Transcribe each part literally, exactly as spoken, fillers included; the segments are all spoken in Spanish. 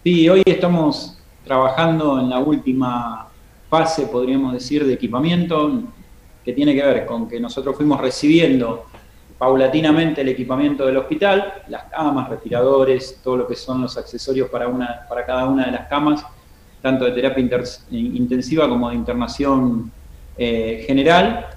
Sí, hoy estamos trabajando en la última fase, podríamos decir, de equipamiento, que tiene que ver con que nosotros fuimos recibiendo paulatinamente el equipamiento del hospital, las camas, respiradores, todo lo que son los accesorios para, una, para cada una de las camas, tanto de terapia inter, intensiva como de internación eh, general.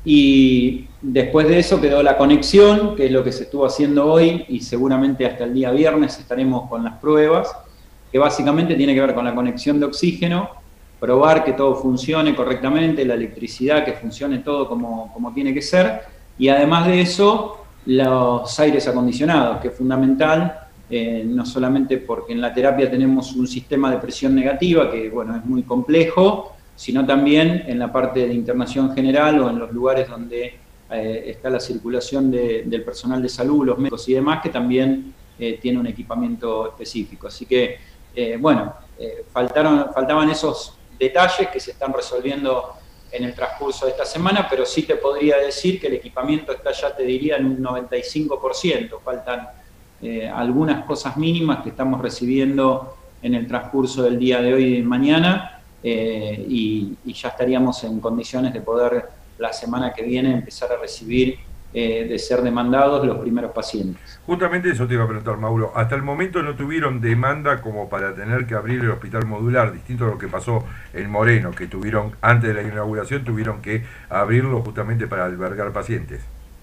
Y después de eso quedó la conexión, que es lo que se estuvo haciendo hoy, y seguramente hasta el día viernes estaremos con las pruebas, que básicamente tiene que ver con la conexión de oxígeno, probar que todo funcione correctamente, la electricidad, que funcione todo como, como tiene que ser, y además de eso, los aires acondicionados, que es fundamental, eh, no solamente porque en la terapia tenemos un sistema de presión negativa, que bueno, es muy complejo, sino también en la parte de internación general o en los lugares donde eh, está la circulación de, del personal de salud, los médicos y demás, que también eh, tiene un equipamiento específico. Así que, eh, bueno, eh, faltaron, faltaban esos detalles que se están resolviendo en el transcurso de esta semana, pero sí te podría decir que el equipamiento está ya, te diría, en un noventa y cinco por ciento. Faltan eh, algunas cosas mínimas que estamos recibiendo en el transcurso del día de hoy y de mañana, eh, y, y ya estaríamos en condiciones de poder la semana que viene empezar a recibir, eh, de ser demandados los primeros pacientes. Justamente eso te iba a preguntar, Mauro. Hasta el momento no tuvieron demanda como para tener que abrir el hospital modular, distinto a lo que pasó en Moreno, que tuvieron, antes de la inauguración, tuvieron que abrirlo justamente para albergar pacientes.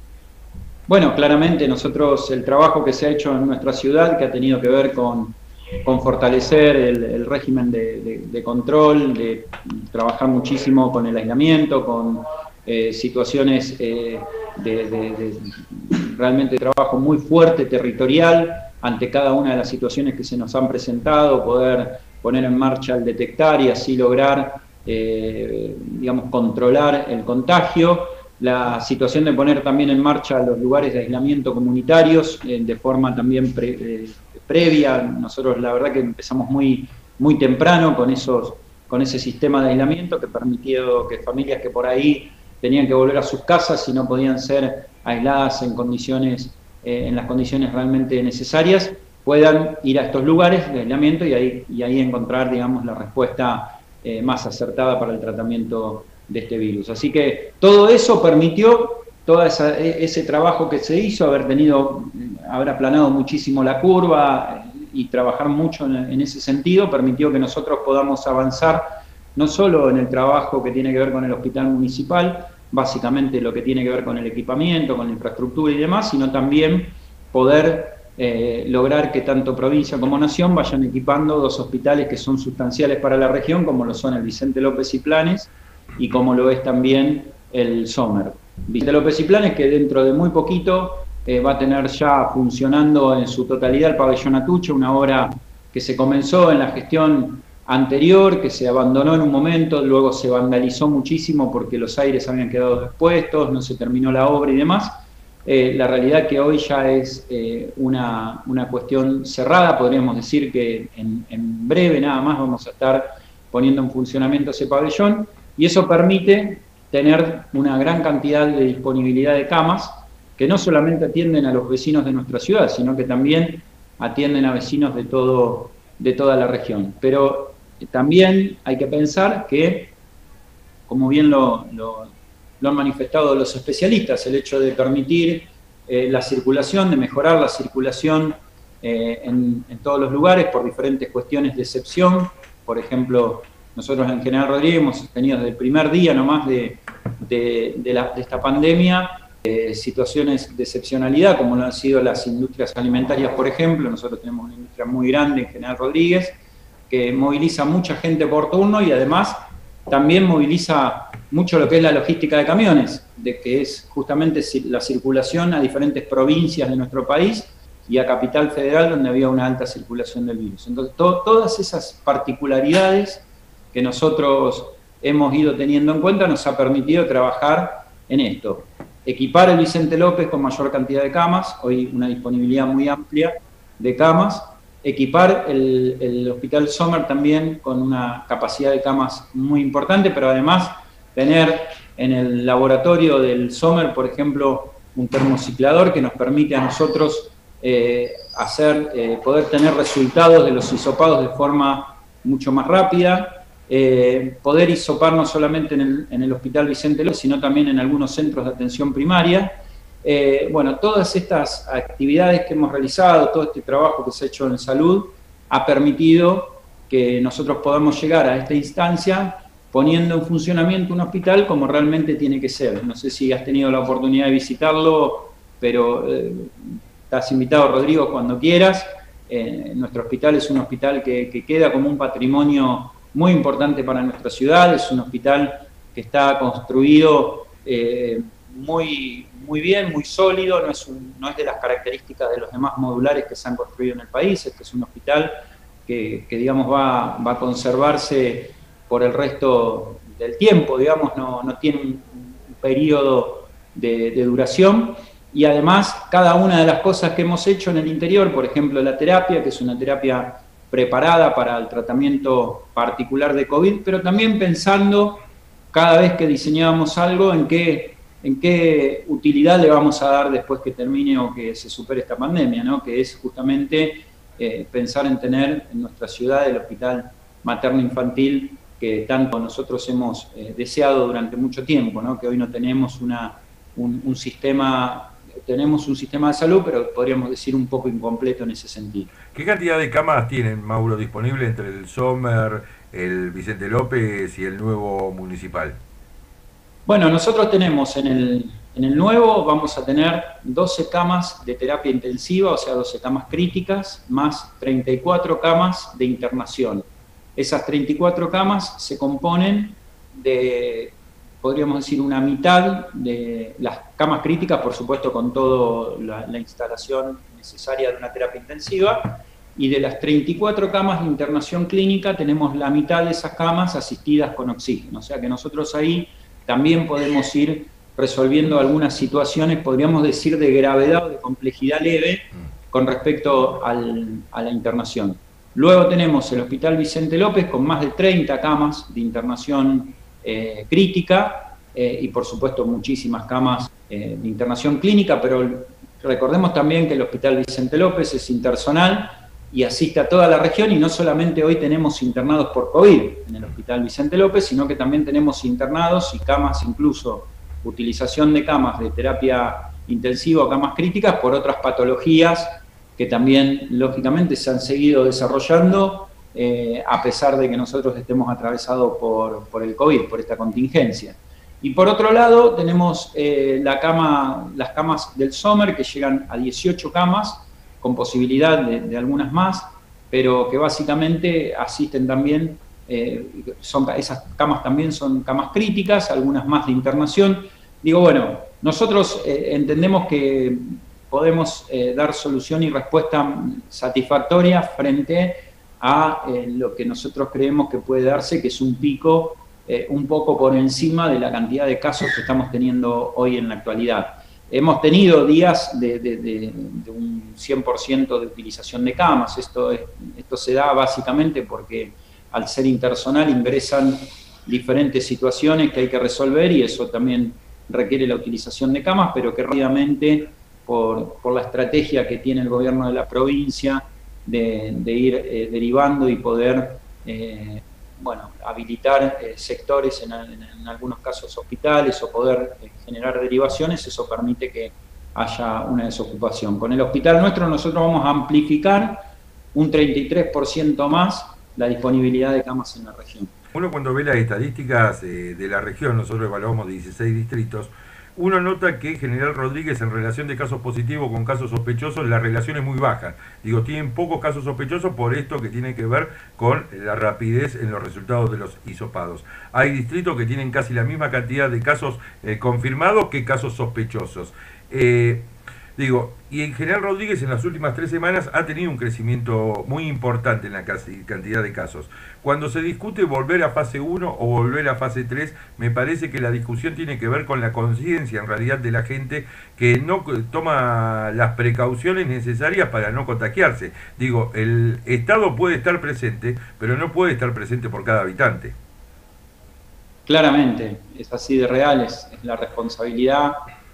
Bueno, claramente nosotros, el trabajo que se ha hecho en nuestra ciudad, que ha tenido que ver con, con fortalecer el, el régimen de, de, de control, de trabajar muchísimo con el aislamiento, con eh, situaciones eh, de, de, de realmente trabajo muy fuerte, territorial, ante cada una de las situaciones que se nos han presentado, poder poner en marcha el detectar y así lograr, eh, digamos, controlar el contagio. La situación de poner también en marcha los lugares de aislamiento comunitarios, eh, de forma también pre, eh, previa. Nosotros la verdad que empezamos muy, muy temprano con, esos, con ese sistema de aislamiento que permitió que familias que por ahí tenían que volver a sus casas y no podían ser aisladas en condiciones, eh, en las condiciones realmente necesarias, puedan ir a estos lugares de aislamiento y ahí, y ahí encontrar, digamos, la respuesta eh, más acertada para el tratamiento de este virus. Así que todo eso permitió, todo esa, ese trabajo que se hizo, haber tenido, haber aplanado muchísimo la curva y trabajar mucho en, en ese sentido, permitió que nosotros podamos avanzar no solo en el trabajo que tiene que ver con el hospital municipal, básicamente lo que tiene que ver con el equipamiento, con la infraestructura y demás, sino también poder eh, lograr que tanto provincia como nación vayan equipando dos hospitales que son sustanciales para la región, como lo son el Vicente López y Planes, y como lo es también el Sommer. Vicente López y Planes, que dentro de muy poquito eh, va a tener ya funcionando en su totalidad el pabellón Atuche, una obra que se comenzó en la gestión anterior, que se abandonó en un momento, luego se vandalizó muchísimo porque los aires habían quedado expuestos, no se terminó la obra y demás. Eh, la realidad que hoy ya es eh, una, una cuestión cerrada, podríamos decir que en, en breve nada más vamos a estar poniendo en funcionamiento ese pabellón, y eso permite tener una gran cantidad de disponibilidad de camas que no solamente atienden a los vecinos de nuestra ciudad, sino que también atienden a vecinos de, todo, de toda la región. Pero también hay que pensar que, como bien lo, lo, lo han manifestado los especialistas, el hecho de permitir eh, la circulación, de mejorar la circulación eh, en, en todos los lugares por diferentes cuestiones de excepción. Por ejemplo, nosotros en General Rodríguez hemos tenido desde el primer día nomás de, de, de, la, de esta pandemia eh, situaciones de excepcionalidad, como lo han sido las industrias alimentarias, por ejemplo. Nosotros tenemos una industria muy grande en General Rodríguez, que moviliza mucha gente por turno y además también moviliza mucho lo que es la logística de camiones, de que es justamente la circulación a diferentes provincias de nuestro país y a Capital Federal, donde había una alta circulación del virus. Entonces, to todas esas particularidades que nosotros hemos ido teniendo en cuenta nos ha permitido trabajar en esto. Equipar el Vicente López con mayor cantidad de camas, hoy una disponibilidad muy amplia de camas. Equipar el, el Hospital Sommer también con una capacidad de camas muy importante, pero además tener en el laboratorio del Sommer, por ejemplo, un termociclador que nos permite a nosotros eh, hacer, eh, poder tener resultados de los hisopados de forma mucho más rápida, eh, poder hisopar no solamente en el, en el Hospital Vicente López, sino también en algunos centros de atención primaria. Eh, bueno, todas estas actividades que hemos realizado, todo este trabajo que se ha hecho en salud, ha permitido que nosotros podamos llegar a esta instancia poniendo en funcionamiento un hospital como realmente tiene que ser. No sé si has tenido la oportunidad de visitarlo, pero eh, estás invitado, Rodrigo, cuando quieras. Eh, nuestro hospital es un hospital que, que queda como un patrimonio muy importante para nuestra ciudad, es un hospital que está construido eh, muy, muy bien, muy sólido, no es, un, no es de las características de los demás modulares que se han construido en el país. Este es un hospital que, que digamos, va, va a conservarse por el resto del tiempo, digamos, no, no tiene un, un periodo de, de duración. Y además, cada una de las cosas que hemos hecho en el interior, por ejemplo, la terapia, que es una terapia preparada para el tratamiento particular de COVID, pero también pensando cada vez que diseñábamos algo en qué, en qué utilidad le vamos a dar después que termine o que se supere esta pandemia, ¿no? Que es justamente eh, pensar en tener en nuestra ciudad el hospital materno-infantil que tanto nosotros hemos eh, deseado durante mucho tiempo, ¿no? Que hoy no tenemos una, un, un sistema... Tenemos un sistema de salud, pero podríamos decir un poco incompleto en ese sentido. ¿Qué cantidad de camas tienen, Mauro, disponible entre el Sommer, el Vicente López y el nuevo municipal? Bueno, nosotros tenemos en el, en el nuevo, vamos a tener doce camas de terapia intensiva, o sea, doce camas críticas, más treinta y cuatro camas de internación. Esas treinta y cuatro camas se componen de, podríamos decir, una mitad de las camas críticas, por supuesto con toda la, la instalación necesaria de una terapia intensiva, y de las treinta y cuatro camas de internación clínica tenemos la mitad de esas camas asistidas con oxígeno, o sea que nosotros ahí también podemos ir resolviendo algunas situaciones, podríamos decir, de gravedad o de complejidad leve con respecto al, a la internación. Luego tenemos el Hospital Vicente López con más de treinta camas de internación Eh, crítica eh, y por supuesto muchísimas camas eh, de internación clínica, pero recordemos también que el Hospital Vicente López es interzonal y asiste a toda la región, y no solamente hoy tenemos internados por COVID en el Hospital Vicente López, sino que también tenemos internados y camas, incluso utilización de camas de terapia intensiva o camas críticas por otras patologías que también lógicamente se han seguido desarrollando Eh, a pesar de que nosotros estemos atravesados por, por el COVID, por esta contingencia. Y por otro lado, tenemos eh, la cama, las camas del Sommer, que llegan a dieciocho camas, con posibilidad de, de algunas más, pero que básicamente asisten también, eh, son, esas camas también son camas críticas, algunas más de internación. Digo, bueno, nosotros eh, entendemos que podemos eh, dar solución y respuesta satisfactoria frente a eh, lo que nosotros creemos que puede darse, que es un pico eh, un poco por encima de la cantidad de casos que estamos teniendo hoy en la actualidad. Hemos tenido días de, de, de, de un cien por ciento de utilización de camas. Esto, es, esto se da básicamente porque al ser interzonal ingresan diferentes situaciones que hay que resolver, y eso también requiere la utilización de camas, pero que rápidamente, por, por la estrategia que tiene el gobierno de la provincia, De, de ir eh, derivando y poder eh, bueno, habilitar eh, sectores, en, en, en algunos casos hospitales, o poder eh, generar derivaciones, eso permite que haya una desocupación. Con el hospital nuestro nosotros vamos a amplificar un treinta y tres por ciento más la disponibilidad de camas en la región. Uno, cuando ve las estadísticas eh, de la región, nosotros evaluamos dieciséis distritos, uno nota que General Rodríguez, en relación de casos positivos con casos sospechosos, la relación es muy baja. Digo, tienen pocos casos sospechosos por esto que tiene que ver con la rapidez en los resultados de los hisopados. Hay distritos que tienen casi la misma cantidad de casos eh, confirmados que casos sospechosos. Eh, Digo, y en General Rodríguez en las últimas tres semanas ha tenido un crecimiento muy importante en la cantidad de casos. Cuando se discute volver a fase uno o volver a fase tres, me parece que la discusión tiene que ver con la conciencia en realidad de la gente, que no toma las precauciones necesarias para no contagiarse. Digo, el Estado puede estar presente, pero no puede estar presente por cada habitante. Claramente, es así de real, es, es la responsabilidad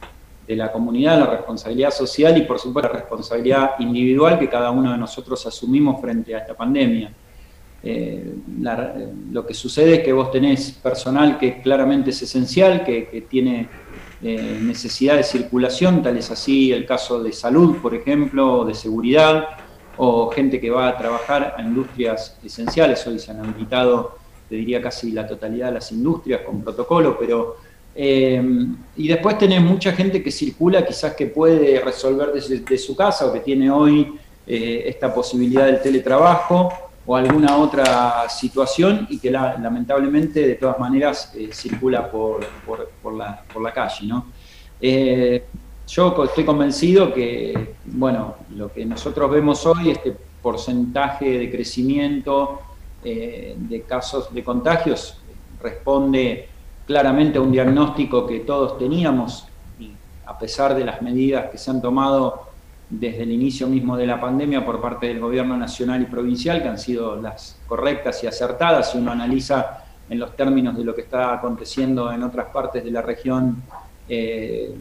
de la comunidad, la responsabilidad social y por supuesto la responsabilidad individual que cada uno de nosotros asumimos frente a esta pandemia. Eh, la, lo que sucede es que vos tenés personal que claramente es esencial, que, que tiene eh, necesidad de circulación, tal es así el caso de salud, por ejemplo, o de seguridad, o gente que va a trabajar a industrias esenciales. Hoy se han habilitado, te diría, casi la totalidad de las industrias con protocolo, pero eh, y después tenés mucha gente que circula, quizás que puede resolver desde de su casa, o que tiene hoy eh, esta posibilidad del teletrabajo, o alguna otra situación, y que la, lamentablemente de todas maneras eh, circula por, por, por, la, por la calle, ¿no? Eh, yo estoy convencido que, bueno, lo que nosotros vemos hoy, este porcentaje de crecimiento eh, de casos de contagios, responde claramente a un diagnóstico que todos teníamos, y a pesar de las medidas que se han tomado desde el inicio mismo de la pandemia por parte del gobierno nacional y provincial, que han sido las correctas y acertadas, si uno analiza en los términos de lo que está aconteciendo en otras partes de la región, eh,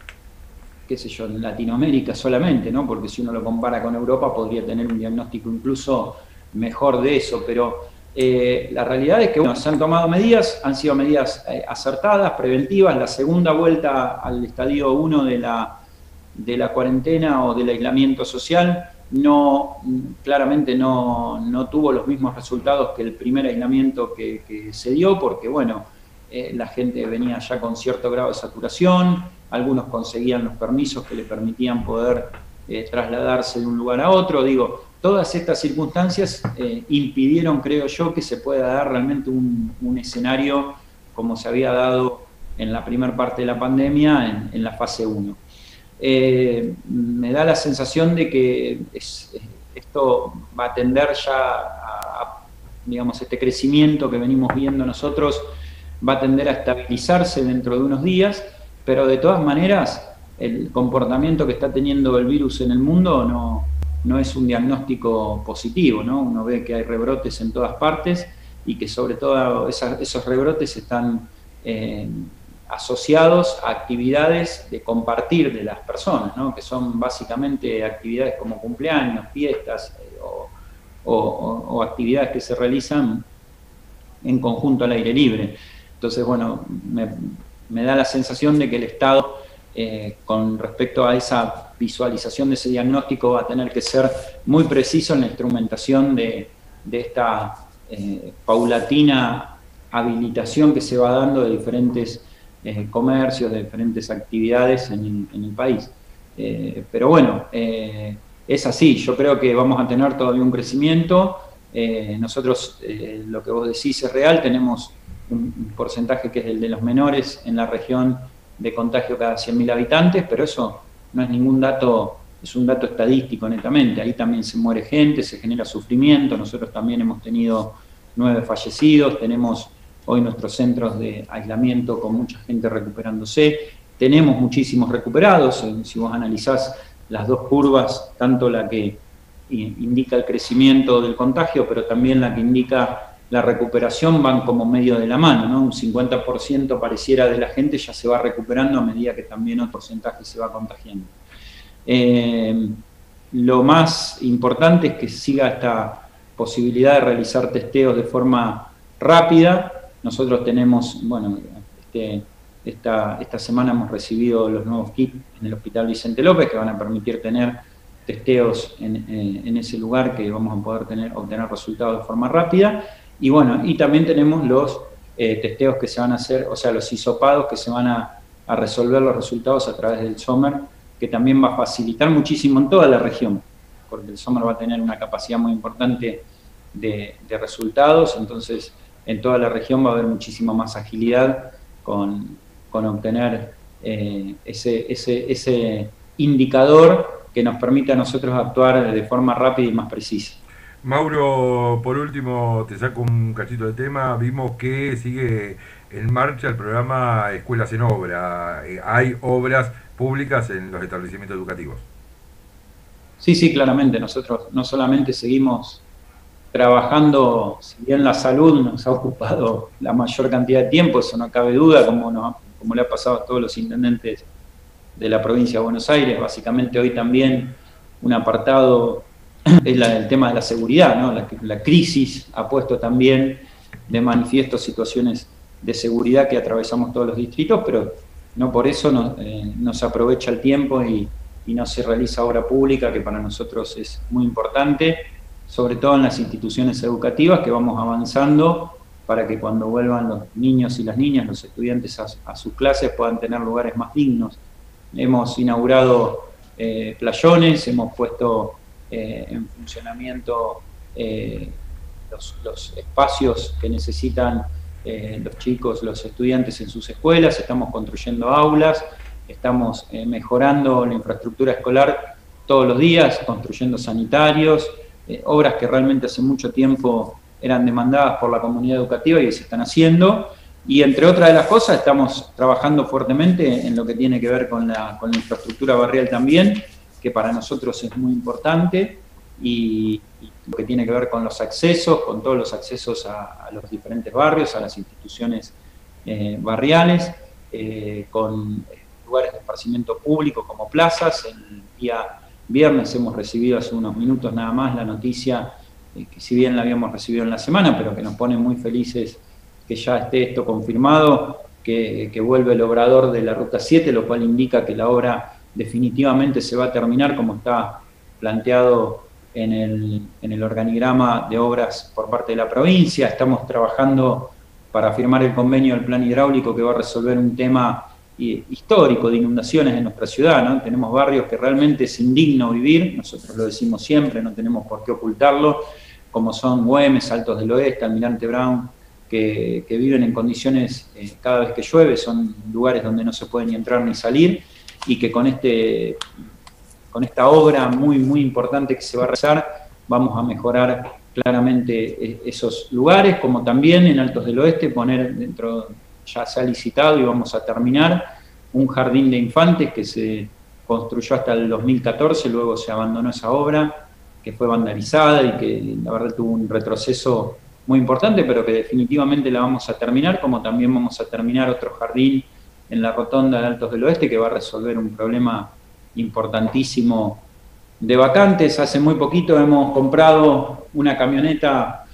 qué sé yo, en Latinoamérica solamente, ¿no? Porque si uno lo compara con Europa podría tener un diagnóstico incluso mejor de eso, pero eh, la realidad es que bueno, se han tomado medidas, han sido medidas eh, acertadas, preventivas. La segunda vuelta al estadio uno de la de la cuarentena o del aislamiento social, no, claramente no, no tuvo los mismos resultados que el primer aislamiento que, que se dio, porque bueno, eh, la gente venía ya con cierto grado de saturación, algunos conseguían los permisos que le permitían poder eh, trasladarse de un lugar a otro. Digo, todas estas circunstancias eh, impidieron, creo yo, que se pueda dar realmente un, un escenario como se había dado en la primera parte de la pandemia, en, en la fase uno. Eh, me da la sensación de que es, esto va a tender ya a, a, digamos, este crecimiento que venimos viendo nosotros va a tender a estabilizarse dentro de unos días, pero de todas maneras el comportamiento que está teniendo el virus en el mundo no, no es un diagnóstico positivo, ¿no? Uno ve que hay rebrotes en todas partes y que sobre todo esas, esos rebrotes están eh, asociados a actividades de compartir de las personas, ¿no? Que son básicamente actividades como cumpleaños, fiestas eh, o, o, o actividades que se realizan en conjunto al aire libre. Entonces, bueno, me, me da la sensación de que el Estado, eh, con respecto a esa visualización de ese diagnóstico, va a tener que ser muy preciso en la instrumentación de, de esta eh, paulatina habilitación que se va dando de diferentes Eh, comercios, de diferentes actividades en el, en el país. Eh, pero bueno, eh, es así, yo creo que vamos a tener todavía un crecimiento. Eh, nosotros, eh, lo que vos decís es real, tenemos un, un porcentaje que es el de los menores en la región de contagio cada cien mil habitantes, pero eso no es ningún dato, es un dato estadístico netamente. Ahí también se muere gente, se genera sufrimiento. Nosotros también hemos tenido nueve fallecidos, tenemos hoy nuestros centros de aislamiento con mucha gente recuperándose. Tenemos muchísimos recuperados. Si vos analizás las dos curvas, tanto la que indica el crecimiento del contagio, pero también la que indica la recuperación, van como medio de la mano, ¿no? Un cincuenta por ciento pareciera de la gente ya se va recuperando a medida que también otro porcentaje se va contagiando. Eh, lo más importante es que siga esta posibilidad de realizar testeos de forma rápida. Nosotros tenemos, bueno, este, esta, esta semana hemos recibido los nuevos kits en el Hospital Vicente López que van a permitir tener testeos en, en, en ese lugar, que vamos a poder tener, obtener resultados de forma rápida. Y bueno, y también tenemos los eh, testeos que se van a hacer, o sea, los hisopados que se van a, a resolver los resultados a través del SOMER, que también va a facilitar muchísimo en toda la región, porque el SOMER va a tener una capacidad muy importante de, de resultados. Entonces en toda la región va a haber muchísima más agilidad con, con obtener eh, ese, ese, ese indicador que nos permita a nosotros actuar de forma rápida y más precisa. Mauro, por último, te saco un cachito de tema. Vimos que sigue en marcha el programa Escuelas en Obra. Hay obras públicas en los establecimientos educativos. Sí, sí, claramente. Nosotros no solamente seguimos trabajando, si bien la salud nos ha ocupado la mayor cantidad de tiempo, eso no cabe duda, como, no, como le ha pasado a todos los intendentes de la provincia de Buenos Aires. Básicamente hoy también un apartado es la, el tema de la seguridad, ¿no? La, la crisis ha puesto también de manifiesto situaciones de seguridad que atravesamos todos los distritos, pero no por eso nos, eh, nos aprovecha el tiempo y, y no se realiza obra pública, que para nosotros es muy importante, sobre todo en las instituciones educativas, que vamos avanzando para que cuando vuelvan los niños y las niñas, los estudiantes a, a sus clases, puedan tener lugares más dignos. Hemos inaugurado eh, playones, hemos puesto eh, en funcionamiento eh, los, los espacios que necesitan eh, los chicos, los estudiantes en sus escuelas, estamos construyendo aulas, estamos eh, mejorando la infraestructura escolar todos los días, construyendo sanitarios, eh, obras que realmente hace mucho tiempo eran demandadas por la comunidad educativa y se están haciendo. Y entre otras de las cosas, estamos trabajando fuertemente en lo que tiene que ver con la, con la infraestructura barrial también, que para nosotros es muy importante, y, y lo que tiene que ver con los accesos, con todos los accesos a, a los diferentes barrios, a las instituciones eh, barriales, eh, con lugares de esparcimiento público como plazas. El día viernes hemos recibido hace unos minutos nada más la noticia, eh, que si bien la habíamos recibido en la semana, pero que nos pone muy felices que ya esté esto confirmado, que, que vuelve el obrador de la Ruta siete, lo cual indica que la obra definitivamente se va a terminar como está planteado en el, en el organigrama de obras por parte de la provincia. Estamos trabajando para firmar el convenio del plan hidráulico que va a resolver un tema histórico de inundaciones en nuestra ciudad, ¿no? Tenemos barrios que realmente es indigno vivir, nosotros lo decimos siempre, no tenemos por qué ocultarlo, como son Güemes, Altos del Oeste, Almirante Brown, Que, que viven en condiciones, eh, cada vez que llueve, son lugares donde no se puede ni entrar ni salir, y que con, este, con esta obra muy, muy importante que se va a realizar, vamos a mejorar claramente esos lugares, como también en Altos del Oeste poner dentro, ya se ha licitado y vamos a terminar, un jardín de infantes que se construyó hasta el dos mil catorce, luego se abandonó esa obra, que fue vandalizada y que la verdad tuvo un retroceso muy importante, pero que definitivamente la vamos a terminar, como también vamos a terminar otro jardín en la rotonda de Altos del Oeste que va a resolver un problema importantísimo de vacantes. Hace muy poquito hemos comprado una camioneta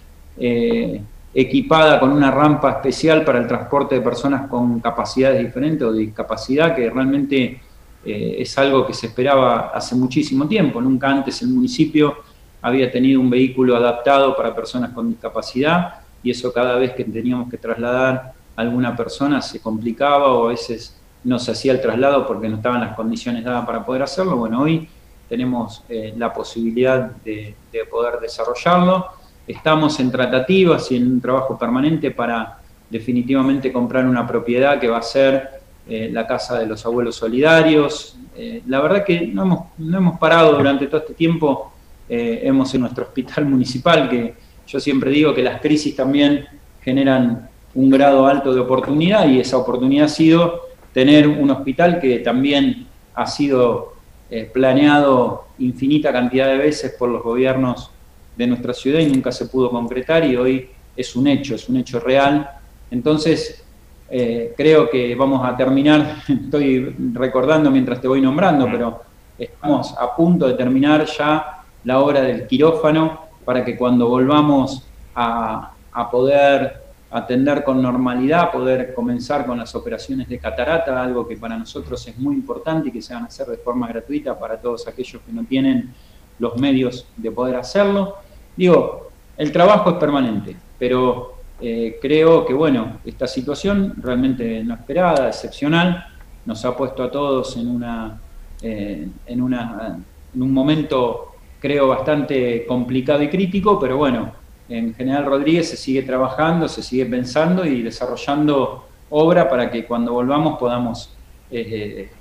eh, equipada con una rampa especial para el transporte de personas con capacidades diferentes o de discapacidad, que realmente eh, es algo que se esperaba hace muchísimo tiempo. Nunca antes el municipio había tenido un vehículo adaptado para personas con discapacidad, y eso cada vez que teníamos que trasladar a alguna persona se complicaba, o a veces no se hacía el traslado porque no estaban las condiciones dadas para poder hacerlo. Bueno, hoy tenemos eh, la posibilidad de, de poder desarrollarlo. Estamos en tratativas y en un trabajo permanente para definitivamente comprar una propiedad que va a ser eh, la Casa de los Abuelos Solidarios. Eh, la verdad que no hemos, no hemos parado durante todo este tiempo. Eh, hemos en nuestro hospital municipal, que yo siempre digo que las crisis también generan un grado alto de oportunidad, y esa oportunidad ha sido tener un hospital que también ha sido eh, planeado infinita cantidad de veces por los gobiernos de nuestra ciudad y nunca se pudo concretar, y hoy es un hecho, es un hecho real. Entonces eh, creo que vamos a terminar, estoy recordando mientras te voy nombrando, pero estamos a punto de terminar ya la obra del quirófano, para que cuando volvamos a, a poder atender con normalidad, poder comenzar con las operaciones de catarata, algo que para nosotros es muy importante y que se van a hacer de forma gratuita para todos aquellos que no tienen los medios de poder hacerlo. Digo, el trabajo es permanente, pero eh, creo que, bueno, esta situación realmente no esperada, excepcional, nos ha puesto a todos en, una, eh, en, una, en un momento, creo, bastante complicado y crítico, pero bueno, en General Rodríguez se sigue trabajando, se sigue pensando y desarrollando obra para que cuando volvamos podamos eh,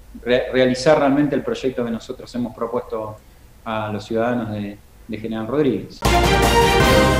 re realizar realmente el proyecto que nosotros hemos propuesto a los ciudadanos de, de General Rodríguez.